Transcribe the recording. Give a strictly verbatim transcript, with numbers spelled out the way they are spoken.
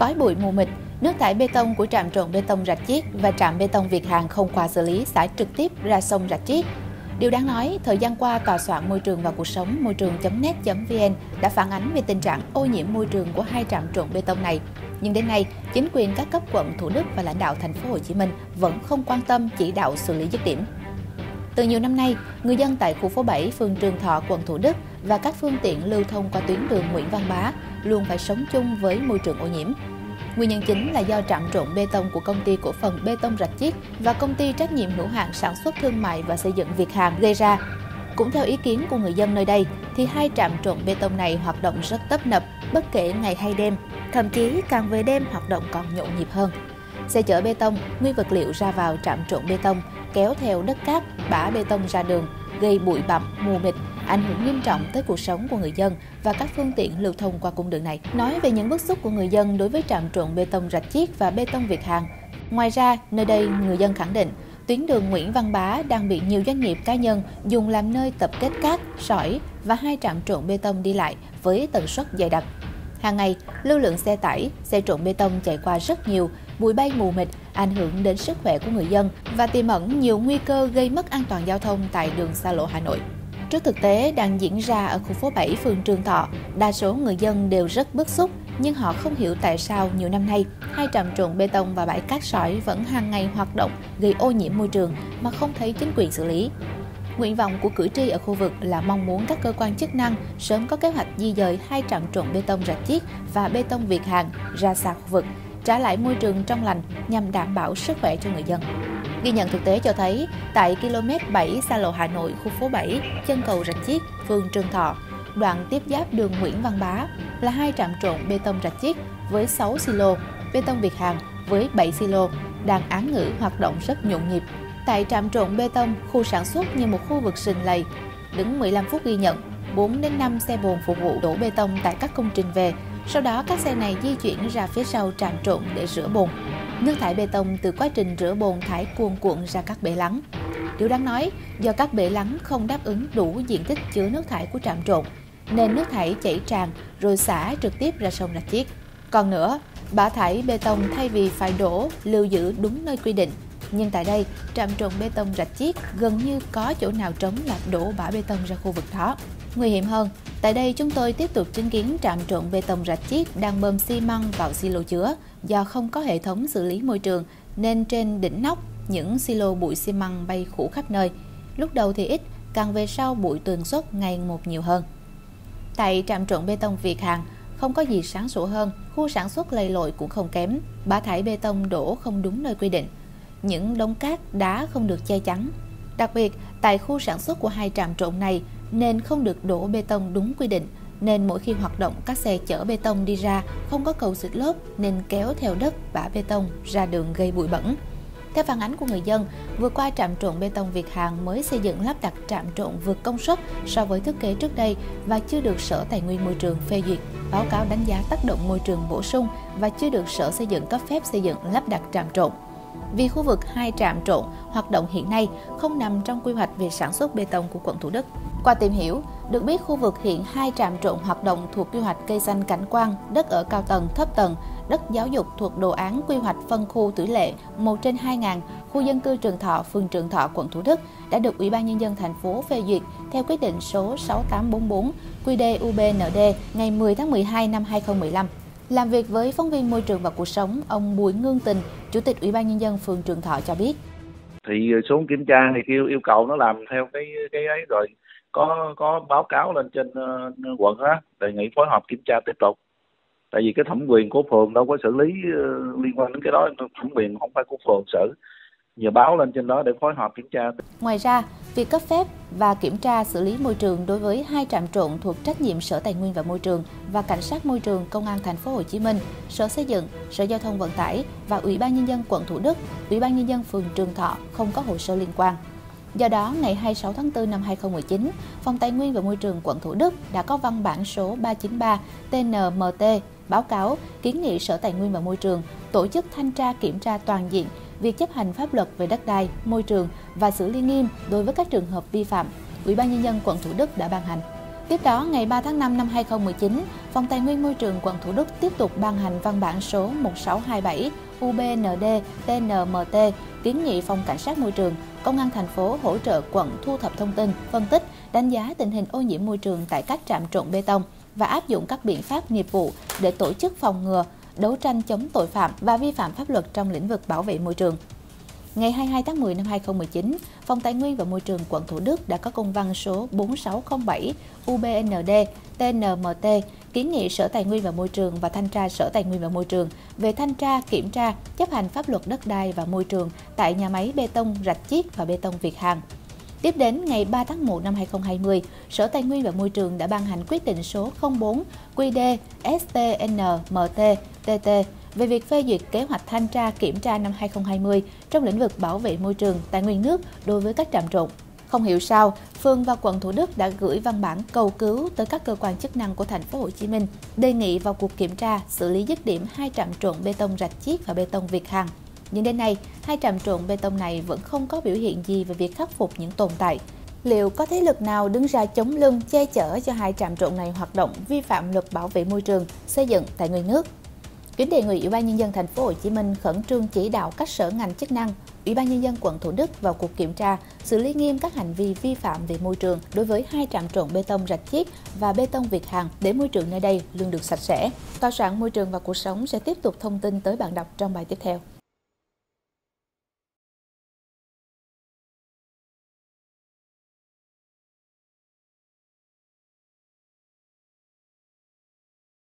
Khói bụi mù mịt, nước thải bê tông của trạm trộn bê tông Rạch Chiếc và trạm bê tông Việt Hàn không qua xử lý xả trực tiếp ra sông Rạch Chiếc. Điều đáng nói, thời gian qua, tòa soạn môi trường và cuộc sống môi trường chấm net chấm vn đã phản ánh về tình trạng ô nhiễm môi trường của hai trạm trộn bê tông này. Nhưng đến nay, chính quyền các cấp quận Thủ Đức và lãnh đạo thành phố Hồ Chí Minh vẫn không quan tâm chỉ đạo xử lý dứt điểm. Từ nhiều năm nay, người dân tại khu phố bảy, phường Trường Thọ, quận Thủ Đức và các phương tiện lưu thông qua tuyến đường Nguyễn Văn Bá luôn phải sống chung với môi trường ô nhiễm. Nguyên nhân chính là do trạm trộn bê tông của công ty cổ phần bê tông Rạch Chiếc và công ty trách nhiệm hữu hạn sản xuất thương mại và xây dựng Việt Hàn gây ra. Cũng theo ý kiến của người dân nơi đây, thì hai trạm trộn bê tông này hoạt động rất tấp nập, bất kể ngày hay đêm, thậm chí càng về đêm hoạt động còn nhộn nhịp hơn. Xe chở bê tông, nguyên vật liệu ra vào trạm trộn bê tông, kéo theo đất cát, bã bê tông ra đường, gây bụi bặm, mù mịt, ảnh hưởng nghiêm trọng tới cuộc sống của người dân và các phương tiện lưu thông qua cung đường này. Nói về những bức xúc của người dân đối với trạm trộn bê tông Rạch Chiếc và bê tông Việt Hàn. Ngoài ra, nơi đây người dân khẳng định tuyến đường Nguyễn Văn Bá đang bị nhiều doanh nghiệp cá nhân dùng làm nơi tập kết cát, sỏi và hai trạm trộn bê tông đi lại với tần suất dày đặc. Hàng ngày, lưu lượng xe tải, xe trộn bê tông chạy qua rất nhiều, bụi bay mù mịt, ảnh hưởng đến sức khỏe của người dân và tiềm ẩn nhiều nguy cơ gây mất an toàn giao thông tại đường xa lộ Hà Nội. Trước thực tế đang diễn ra ở khu phố bảy, phường Trường Thọ, đa số người dân đều rất bức xúc, nhưng họ không hiểu tại sao nhiều năm nay, hai trạm trộn bê tông và bãi cát sỏi vẫn hàng ngày hoạt động gây ô nhiễm môi trường mà không thấy chính quyền xử lý. Nguyện vọng của cử tri ở khu vực là mong muốn các cơ quan chức năng sớm có kế hoạch di dời hai trạm trộn bê tông Rạch Chiếc và bê tông Việt Hàn ra xa khu vực, trả lại môi trường trong lành nhằm đảm bảo sức khỏe cho người dân. Ghi nhận thực tế cho thấy, tại ki lô mét bảy xa lộ Hà Nội, khu phố bảy, chân cầu Rạch Chiếc, phường Trường Thọ, đoạn tiếp giáp đường Nguyễn Văn Bá là hai trạm trộn bê tông Rạch Chiếc với sáu xi lô, bê tông Việt Hàn với bảy xi lô đang án ngữ hoạt động rất nhộn nhịp. Tại trạm trộn bê tông, khu sản xuất như một khu vực sình lầy, đứng mười lăm phút ghi nhận bốn đến năm xe bồn phục vụ đổ bê tông tại các công trình về. Sau đó các xe này di chuyển ra phía sau trạm trộn để rửa bồn. Nước thải bê tông từ quá trình rửa bồn thải cuồn cuộn ra các bể lắng. Điều đáng nói, do các bể lắng không đáp ứng đủ diện tích chứa nước thải của trạm trộn, nên nước thải chảy tràn rồi xả trực tiếp ra sông Rạch Chiếc. Còn nữa, bã thải bê tông thay vì phải đổ, lưu giữ đúng nơi quy định, nhưng tại đây, trạm trộn bê tông Rạch Chiếc gần như có chỗ nào trống là đổ bã bê tông ra khu vực đó. Nguy hiểm hơn, tại đây chúng tôi tiếp tục chứng kiến trạm trộn bê tông Rạch Chiếc đang bơm xi măng vào silo chứa. Do không có hệ thống xử lý môi trường nên trên đỉnh nóc, những silo bụi xi măng bay phủ khắp nơi. Lúc đầu thì ít, càng về sau bụi tần suất ngày một nhiều hơn. Tại trạm trộn bê tông Việt Hàn, không có gì sáng sủa hơn, khu sản xuất lầy lội cũng không kém, bã thải bê tông đổ không đúng nơi quy định. Những đống cát, đá không được che chắn. Đặc biệt, tại khu sản xuất của hai trạm trộn này nên không được đổ bê tông đúng quy định, nên mỗi khi hoạt động các xe chở bê tông đi ra không có cầu xịt lốp nên kéo theo đất bã bê tông ra đường gây bụi bẩn. Theo phản ánh của người dân, vừa qua trạm trộn bê tông Việt Hàn mới xây dựng lắp đặt trạm trộn vượt công suất so với thiết kế trước đây và chưa được Sở Tài nguyên Môi trường phê duyệt báo cáo đánh giá tác động môi trường bổ sung và chưa được Sở Xây dựng cấp phép xây dựng lắp đặt trạm trộn. Vì khu vực hai trạm trộn hoạt động hiện nay không nằm trong quy hoạch về sản xuất bê tông của quận Thủ Đức. Qua tìm hiểu, được biết khu vực hiện hai trạm trộn hoạt động thuộc quy hoạch cây xanh cảnh quan, đất ở cao tầng, thấp tầng, đất giáo dục thuộc đồ án quy hoạch phân khu tỷ lệ một trên hai nghìn, khu dân cư Trường Thọ, phường Trường Thọ, quận Thủ Đức đã được Ủy ban Nhân dân thành phố phê duyệt theo quyết định số sáu tám bốn bốn quy đê u bê en đê ngày mười tháng mười hai năm hai nghìn không trăm mười lăm. Làm việc với phóng viên Môi trường và Cuộc sống, ông Bùi Ngương Tình, Chủ tịch Ủy ban Nhân dân phường Trường Thọ cho biết. Thì xuống kiểm tra thì kêu yêu cầu nó làm theo cái cái ấy rồi có có báo cáo lên trên uh, quận á, đề nghị phối hợp kiểm tra tiếp tục. Tại vì cái thẩm quyền của phường đâu có xử lý uh, liên quan đến cái đó, thẩm quyền không phải của phường xử. Giờ báo lên trên đó để phối hợp kiểm tra. Ngoài ra, việc cấp phép và kiểm tra xử lý môi trường đối với hai trạm trộn thuộc trách nhiệm Sở Tài nguyên và Môi trường và Cảnh sát Môi trường Công an thành phố Hồ Chí Minh, Sở Xây dựng, Sở Giao thông Vận tải và Ủy ban Nhân dân quận Thủ Đức, Ủy ban Nhân dân phường Trường Thọ không có hồ sơ liên quan. Do đó, ngày hai mươi sáu tháng tư năm hai nghìn không trăm mười chín, Phòng Tài nguyên và Môi trường quận Thủ Đức đã có văn bản số ba chín ba T N M T báo cáo kiến nghị Sở Tài nguyên và Môi trường tổ chức thanh tra kiểm tra toàn diện việc chấp hành pháp luật về đất đai, môi trường và xử lý nghiêm đối với các trường hợp vi phạm. Ủy ban Nhân dân quận Thủ Đức đã ban hành. Tiếp đó, ngày ba tháng năm năm hai nghìn không trăm mười chín, Phòng Tài nguyên Môi trường quận Thủ Đức tiếp tục ban hành văn bản số một sáu hai bảy U B N D T N M T kiến nghị Phòng Cảnh sát Môi trường, Công an thành phố hỗ trợ quận thu thập thông tin, phân tích, đánh giá tình hình ô nhiễm môi trường tại các trạm trộn bê tông và áp dụng các biện pháp nghiệp vụ để tổ chức phòng ngừa, đấu tranh chống tội phạm và vi phạm pháp luật trong lĩnh vực bảo vệ môi trường. Ngày hai mươi hai tháng mười năm hai nghìn không trăm mười chín, Phòng Tài nguyên và Môi trường quận Thủ Đức đã có công văn số bốn sáu không bảy U B N D T N M T kiến nghị Sở Tài nguyên và Môi trường và Thanh tra Sở Tài nguyên và Môi trường về thanh tra, kiểm tra, chấp hành pháp luật đất đai và môi trường tại nhà máy bê tông Rạch Chiếc và bê tông Việt Hàn. Tiếp đến, ngày ba tháng một năm hai nghìn không trăm hai mươi, Sở Tài nguyên và Môi trường đã ban hành quyết định số không bốn Q D S T N M T T T về việc phê duyệt kế hoạch thanh tra kiểm tra năm hai nghìn không trăm hai mươi trong lĩnh vực bảo vệ môi trường, tài nguyên nước đối với các trạm trộn. Không hiểu sao, phường và quận Thủ Đức đã gửi văn bản cầu cứu tới các cơ quan chức năng của thành phố Hồ Chí Minh, đề nghị vào cuộc kiểm tra, xử lý dứt điểm hai trạm trộn bê tông Rạch Chiếc và bê tông Việt Hàn. Nhưng đến nay, hai trạm trộn bê tông này vẫn không có biểu hiện gì về việc khắc phục những tồn tại. Liệu có thế lực nào đứng ra chống lưng, che chở cho hai trạm trộn này hoạt động vi phạm luật bảo vệ môi trường, xây dựng, tài nguyên nước? Kính đề nghị Ủy ban Nhân dân thành phố Hồ Chí Minh khẩn trương chỉ đạo các sở ngành chức năng, Ủy ban Nhân dân quận Thủ Đức vào cuộc kiểm tra, xử lý nghiêm các hành vi vi phạm về môi trường đối với hai trạm trộn bê tông Rạch Chiếc và bê tông Việt Hàn để môi trường nơi đây luôn được sạch sẽ. Tòa soạn Môi trường và Cuộc sống sẽ tiếp tục thông tin tới bạn đọc trong bài tiếp theo.